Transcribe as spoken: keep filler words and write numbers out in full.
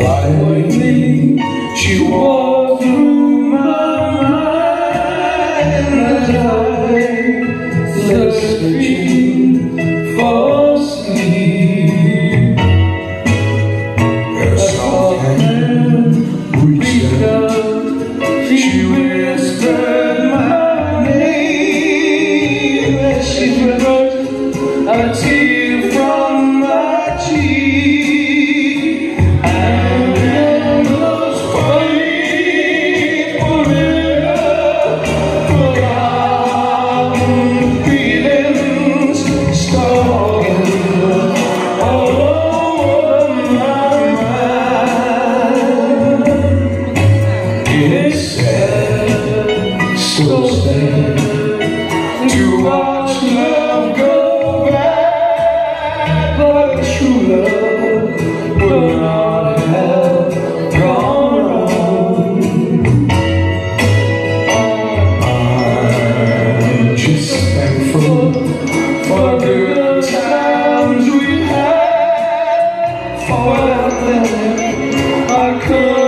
Quietly, she walked through my mind as I lay searching for sleep. A soft hand reached out, she whispered my name as she brushed a tear from my cheek. It's sad, so sad to watch love go bad, but true love will not have gone wrong. I'm just thankful for the good times we had, for out there I could